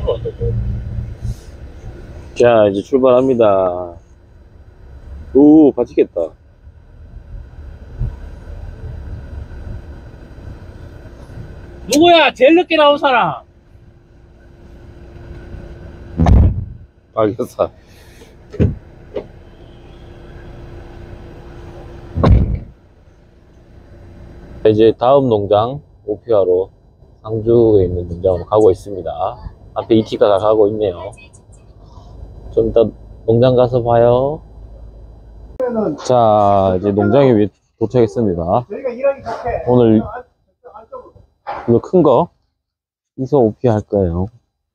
자, 이제 출발합니다. 오, 갇히겠다. 누구야? 제일 늦게 나온 사람. 알겠어. 이제 다음 농장 오피아로 상주에 있는 농장으로 가고 있습니다. 앞에 ET가 가고 있네요. 좀 이따 농장 가서 봐요. 자, 이제 농장에 도착했습니다. 오늘 이거 큰 거 이소 오피아 할 거예요.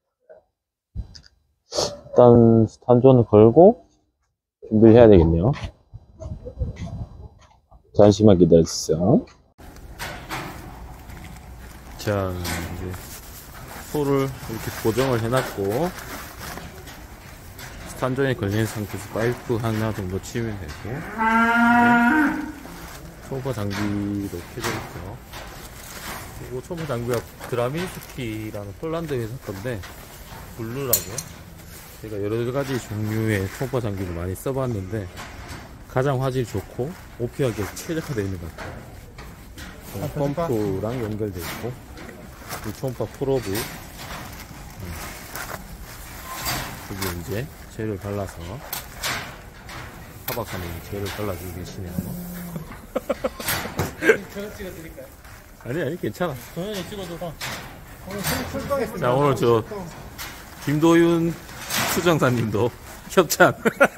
일단 스탄존을 걸고 준비를 해야 되겠네요. 잠시만 기다려주세요. 자, 이제 소를 이렇게 고정을 해놨고 스탄존에 걸린 상태에서 파이프 하나 정도 치면 되고, 초보 장비도 켜져 있고요. 그리고 초보 장비가 드라민스키라는 폴란드 회사 건데 블루라고. 제가 여러 가지 종류의 초보 장비를 많이 써봤는데 가장 화질이 좋고 오피하게 최적화되어 있는 것 같아요. 펌프랑 연결되어 있고, 이 초음파 프로브, 여기 이제 젤을 발라서 하박사님 젤을 발라주고 계시네요. 저거 찍어드릴까요? 아니 괜찮아. 동현이 찍어줘봐. 자, 오늘 저 김도윤 수정사님도 협찬.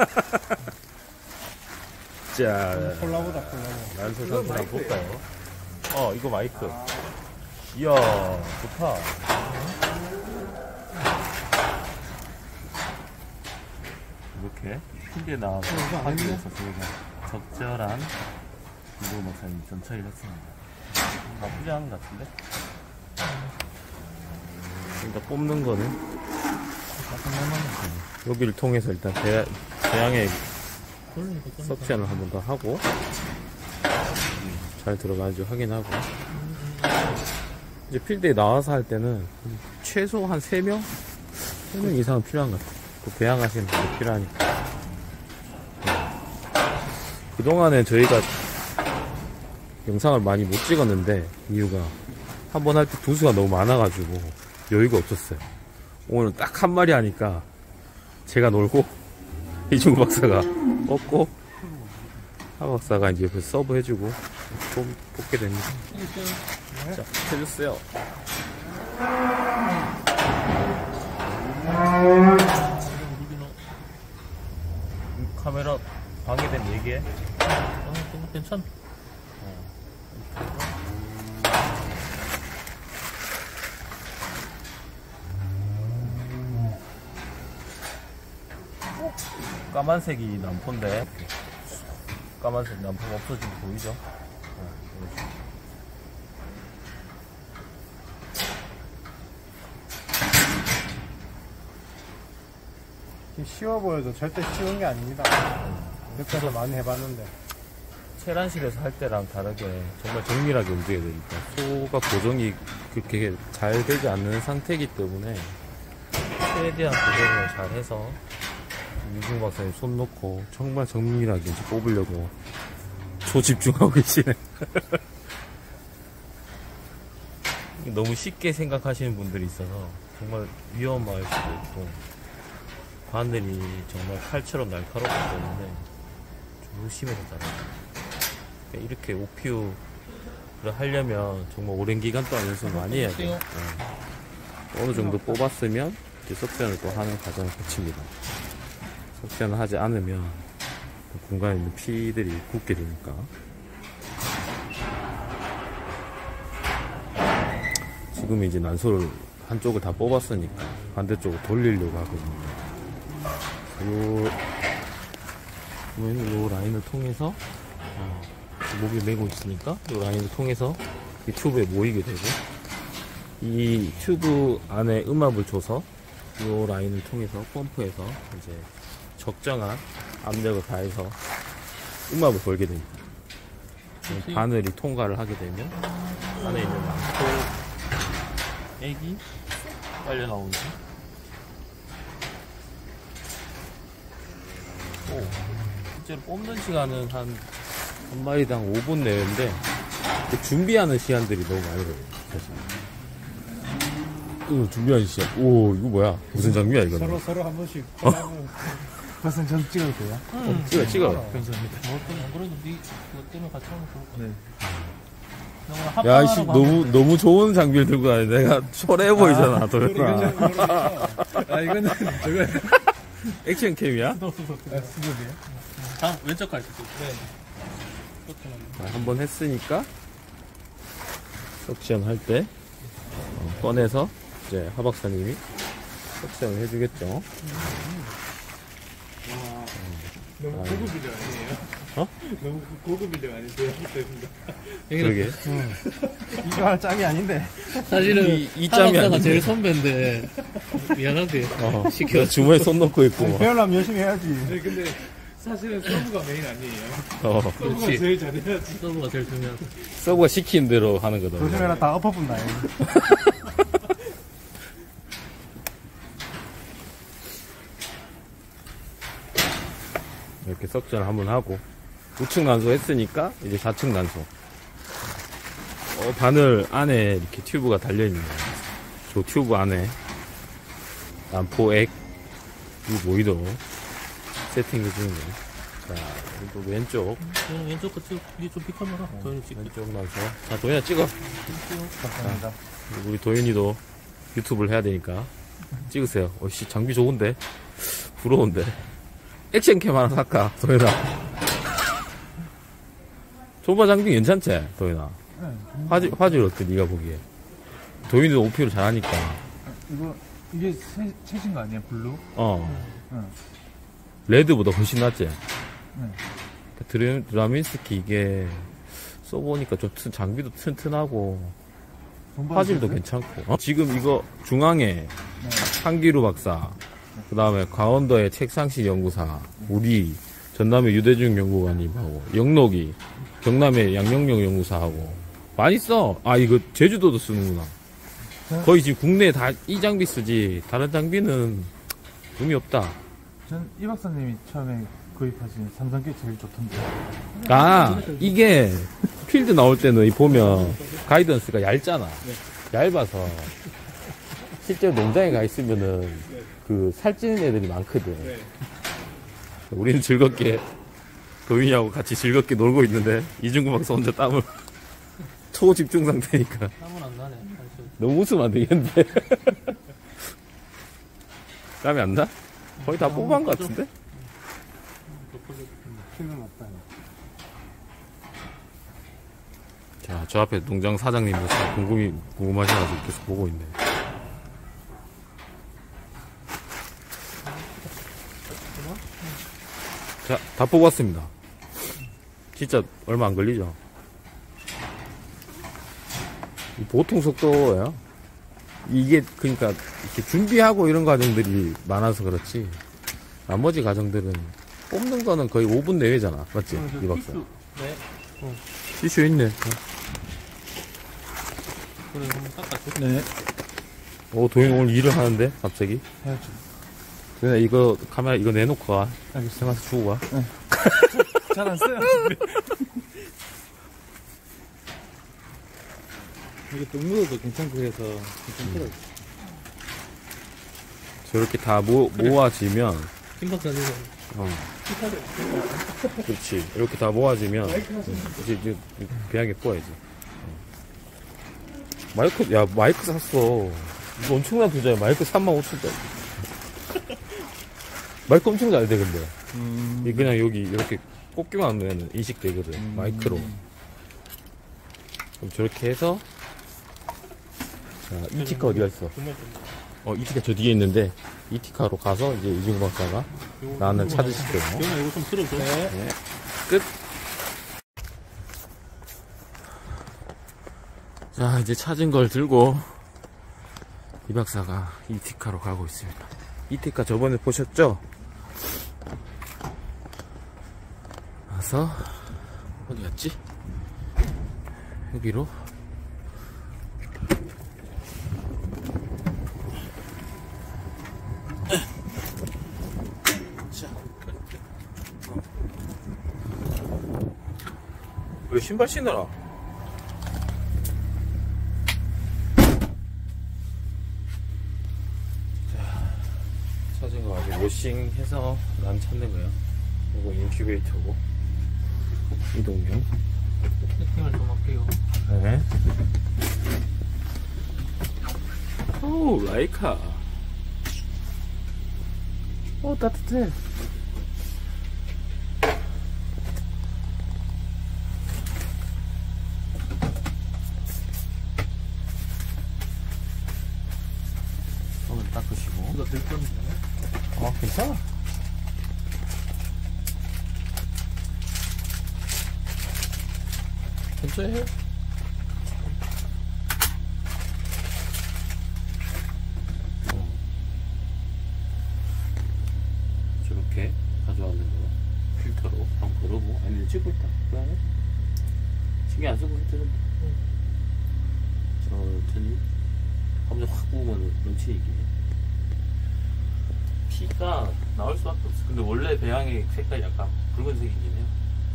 자, 콜라보다. 난소 상태 한번 볼까요? 이거 마이크. 이야, 좋다. 이렇게 핀대 나와서 확인해서 저희가 적절한 김도윤 목사님 전처리를 했습니다. 나쁘지 않은 것 같은데? 일단 뽑는 거는 여기를 통해서 일단 대양의 석션을 한 번 더 하고 잘 들어가는지 확인하고, 이제 필드에 나와서 할 때는 최소 한 3명 이상은 필요한 것 같아요. 또 배양하시는 분이 필요하니까. 그동안에 저희가 영상을 많이 못 찍었는데 이유가 한 번 할 때 두수가 너무 많아가지고 여유가 없었어요. 오늘 딱 한 마리 하니까 제가 놀고 이중구 박사가 뽑고 하 박사가 이제 옆에서 서브 해주고 뽑게 됩니다. 자, 해주세요. 카메라 방해된 얘기해. 괜찮아. 까만색이 남포인데, 까만색 남포가 없어진 거 보이죠? 쉬워 보여도 절대 쉬운 게 아닙니다. 그때도 많이 해봤는데. 체란실에서 할 때랑 다르게 정말 정밀하게 움직여야 되니까 소가 고정이 그렇게 잘 되지 않는 상태이기 때문에 최대한 고정을 잘 해서 유승 박사님 손 놓고 정말 정밀하게 이제 뽑으려고 초집중하고 계시네. 너무 쉽게 생각하시는 분들이 있어서 정말 위험할 수도 있고, 바늘이 정말 칼처럼 날카롭기 때문에 조심해서 잘해요. 이렇게 오피우를 하려면 정말 오랜 기간 동안 연습을 많이 해야 돼요. 어느 정도 뽑았으면 이제 석션을 또 하는 과정을 거칩니다. 석션을 하지 않으면 공간에 있는 피들이 굳게 되니까. 지금 이제 난소를 한쪽을 다 뽑았으니까 반대쪽으로 돌리려고 하거든요. 요 라인을 통해서 목에 메고 있으니까 이 라인을 통해서 이 튜브에 모이게 되고, 이 튜브 안에 음압을 줘서 이 라인을 통해서 펌프에서 이제 적정한 압력을 가해서 음압을 걸게 됩니다. 바늘이 통과를 하게 되면 안에 있는 난소 액이 빨려 나오는 하고, 실제로 뽑는 시간은 한 마리당 5분 내외인데, 그 준비하는 시간들이 너무 많이 걸려요, 사실. 준비하는 시간. 오, 이거 뭐야? 무슨 장비야, 이거는? 서로 한 번씩. 그것은 전 찍어도 돼요? 찍어. 감사합니다. 뭐 때문에 안 그래도 니 그것 때문에 같이 하면 좋을 것 같아. 네. 야, 씨, 너무 좋은 장비를 들고 다니. 내가 초라해 보이잖아, 도현아. 아, 이거는, 저거. 액션캠이야? 수급이에요? 다음 왼쪽 갈수 있어. 네. 한번 했으니까, 석션 할 때, 꺼내서, 이제 하박사님이 석션을 해주겠죠. 너무 고급 인력 아니에요? 어? 너무 고급 인력 아니세요? 그러게. 이거 할 짝이 아닌데. 사실은 이 짬이 하박사가 아닌데. 제일 선배인데 미안한데 시켜. 주머니에 손 넣고 있고. 배우려면 열심히 해야지. 네, 근데 사실은 서브가 메인 아니에요. 서브가 그렇지. 제일 잘해야지. 서브가 제일 중요하다. 서브가 시키는 대로 하는 거다. 조심해라, 다 엎어본다. 이렇게 석션을 한번 하고 우측 난소 했으니까 이제 좌측 난소. 바늘 안에 이렇게 튜브가 달려있는 거예요. 저 튜브 안에 난포액 이 모이도록 세팅해 주는 거예요. 자, 그리고 왼쪽 저는 왼쪽 거 찍어. 니좀 비켜봐라. 도현이 찍고. 왼쪽 난소. 자, 도현아 찍어. 감사합니다. 우리 도현이도 유튜브를 해야 되니까 찍으세요. 어씨 장비 좋은데 부러운데 액션캠 하나 살까 도현아. 조바 장비 괜찮지 도현아? 화질 어때 네가 보기에? 도현이도 오피를 잘하니까. 이게 최신 거 아니에요? 블루? 응. 레드보다 훨씬 낫지? 드라민스키 이게 써보니까 좀 장비도 튼튼하고 화질도 괜찮고. 지금 이거 중앙에 한기루 박사, 그 다음에 강원도의 책상식 연구사, 우리 전남의 유대중 연구관님하고 영록이 경남의 양영영 연구사하고 많이 써. 아 이거 제주도도 쓰는구나. 거의 지금 국내에 다 이 장비 쓰지 다른 장비는 의미 없다. 전 이 박사님이 처음에 구입하신 삼성계 제일 좋던데. 아 이게 필드 나올 때는 보면 가이던스가 얇잖아. 얇아서 실제로 농장에 가 있으면은 그 살찌는 애들이 많거든. 우리는 즐겁게 도윤이하고 같이 즐겁게 놀고 있는데 이중구 박사 혼자 땀을 초집중 상태니까 땀은 안 나네. 사실. 너무 웃으면 안 되겠는데. 땀이 안 나? 거의 다 뽑은 것 같은데? 필요는 없다. 자, 저 앞에 농장 사장님도 참 궁금하셔가지고 계속 보고 있네. 자, 다 뽑았습니다. 진짜 얼마 안 걸리죠? 보통 속도예요. 이게 그러니까 이렇게 준비하고 이런 과정들이 많아서 그렇지. 나머지 과정들은 뽑는 거는 거의 5분 내외잖아. 맞지? 이 박사. 네. 티슈 있네. 그래 한번 닦아줘. 네. 도인 오늘 일을 하는데 갑자기. 해야지. 그냥 이거 카메라 이거 내놓고 가. 알겠어. 생각해서 주고 가. 잘 안 써요. 이게 똥 묻어도 괜찮고 해서 괜찮더라고요. 저렇게 다 모아지면, 김 박사님. 그렇지. 이렇게 다 모아지면 이제 배양에 뽑아야지. 마이크 샀어. 이거 엄청난 투자야. 마이크 35,000짜리. 마이크 엄청 잘 돼, 근데. 이 그냥 여기 이렇게 꽂기만 하면 인식되거든. 마이크로. 그럼 저렇게 해서, 자, 이티카 어디 갔어? 이티카 저 뒤에 있는데, 이티카로 가서 이제 이중구 박사가 나는 찾으실 거예요. 도현아 이거 좀 틀어줘. 네. 끝. 자, 이제 찾은 걸 들고 이 박사가 이티카로 가고 있습니다. 이티카 저번에 보셨죠? 와서 어디 갔지? 여기로 신발 신어라. 자, 찾은 거 아직 워싱해서 난 찾는 거야. 이거 인큐베이터고. 이동용. 세팅을 좀 할게요. 네. 오, 라이카. 오, 따뜻해. 손을 닦으시고. 이거 될 건데. 괜찮아. 괜찮아요. 저렇게 가져왔는 거 필터로 한번 걸어보고. 아니, 찍고 있다. 그 다음에 신경 안 쓰고 힘들면 천천히 한번 확 부으면 넘치는 이게 피가 나올 수밖에 없어. 근데 원래 배양의 색깔이 약간 붉은색이긴 해요.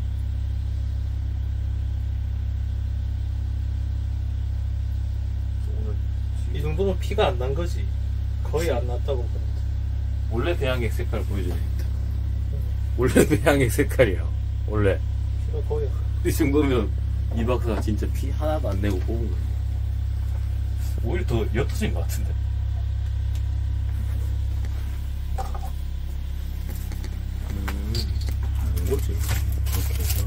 오늘 이 정도면 피가 안 난 거지. 거의 안 났다고 그러는데. 원래 배양액 색깔 보여줘야 됩니다. 원래 배양액 색깔이야. 원래 피가 거의 안 나. 이 정도면 이 박사가 진짜 피 하나도 안 내고 뽑은 거야. 오히려 더 옅어진 것 같은데. 뭐지? 이렇게 해서.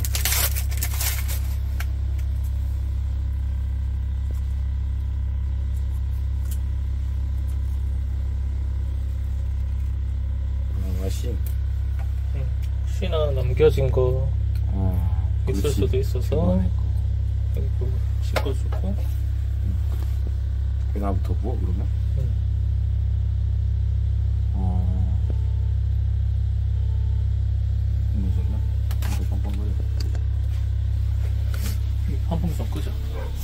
와싱. 혹시나 남겨진 거 있을 그렇지. 수도 있어서 그리고 씻어주고. 나부터 뭐 그러면? 무슨 소리야? 이거 빵빵거려. 환풍기 좀 끄자.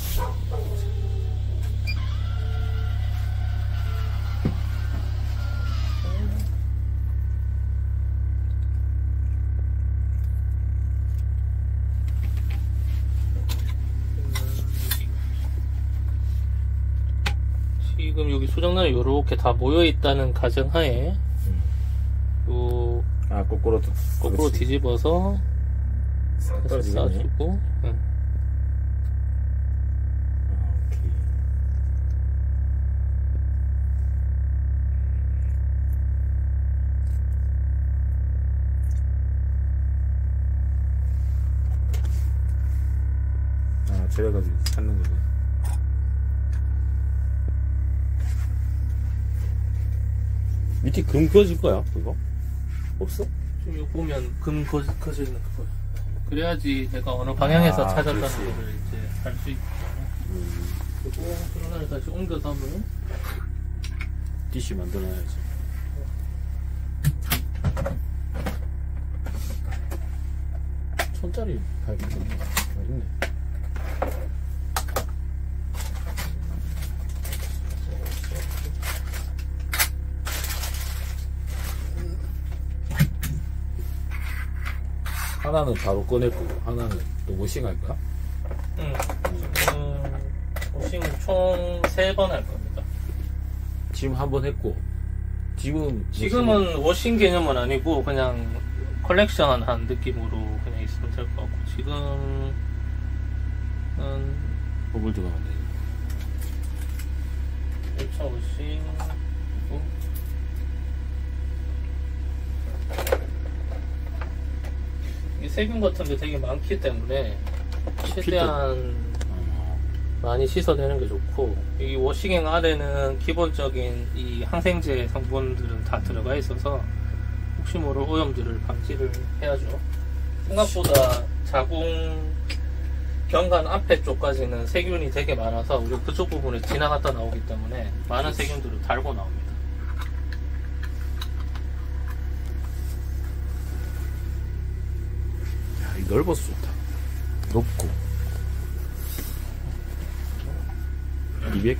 지금 여기 소장난이 이렇게 다 모여 있다는 가정하에 요 거꾸로 거꾸로 뒤집어서 떨어지겠네. 싸주고. 오케이. 저래가지고 찾는 거네. 밑에 금 그어질 거야, 그거? 없어? 지금 이거 보면 금 커져 있는 거 보여. 그래야지 내가 어느 방향에서 찾았다는 그렇지. 거를 이제 알 수 있잖아. 그리고 소장난을 다시 옮겨 담으면 DC 만들어놔야지. 천짜리 발견됐네. 있네. 하나는 바로 꺼낼 거고, 하나는 또 워싱할 거야? 응. 지금 워싱은 총 3번 할 겁니다. 지금 한 번 했고, 지금은 워싱 개념은 아니고 그냥 컬렉션 한 느낌으로 그냥 있으면 될 것 같고, 지금은 버블드가 왔네. 1차 워싱 그리고 이 세균 같은 게 되게 많기 때문에 최대한 많이 씻어내는 게 좋고, 이 워싱액 안에는 기본적인 이 항생제 성분들은 다 들어가 있어서 혹시 모를 오염들을 방지를 해야죠. 생각보다 자궁 경관 앞에 쪽까지는 세균이 되게 많아서 우리 그쪽 부분에 지나갔다 나오기 때문에 많은 세균들을 달고 나옵니다. 야, 이 넓어서 좋다. 높고. 200?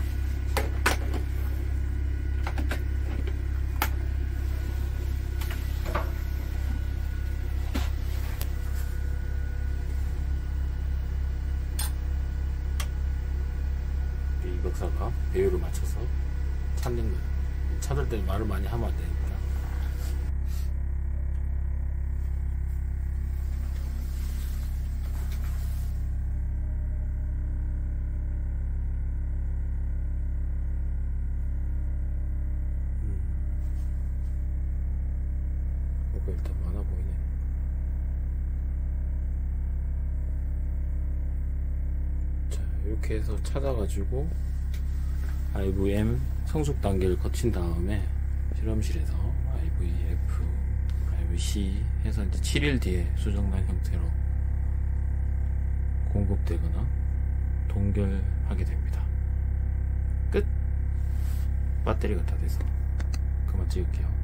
배율을 맞춰서 찾는 거예요. 찾을 때 말을 많이 하면 안 되니까. 뭐가 일단 많아 보이네. 자, 이렇게 해서 찾아가지고 IVM 성숙 단계를 거친 다음에 실험실에서 IVF, IVC 해서 이제 7일 뒤에 수정란 형태로 공급되거나 동결하게 됩니다. 끝! 배터리가 다 돼서 그만 찍을게요.